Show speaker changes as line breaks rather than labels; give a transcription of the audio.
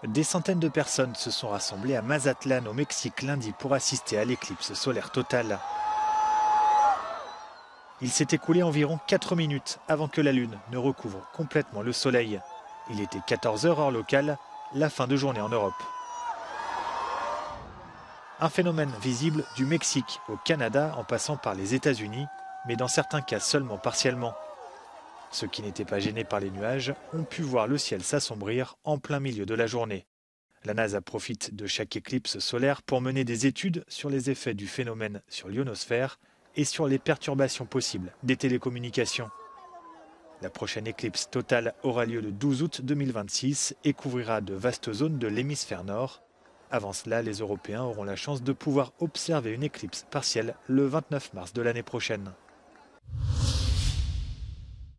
Des centaines de personnes se sont rassemblées à Mazatlan au Mexique lundi pour assister à l'éclipse solaire totale. Il s'est écoulé environ 4 minutes avant que la Lune ne recouvre complètement le Soleil. Il était 14 heures heure locale, la fin de journée en Europe. Un phénomène visible du Mexique au Canada en passant par les États-Unis, mais dans certains cas seulement partiellement. Ceux qui n'étaient pas gênés par les nuages ont pu voir le ciel s'assombrir en plein milieu de la journée. La NASA profite de chaque éclipse solaire pour mener des études sur les effets du phénomène sur l'ionosphère et sur les perturbations possibles des télécommunications. La prochaine éclipse totale aura lieu le 12 août 2026 et couvrira de vastes zones de l'hémisphère nord. Avant cela, les Européens auront la chance de pouvoir observer une éclipse partielle le 29 mars de l'année prochaine.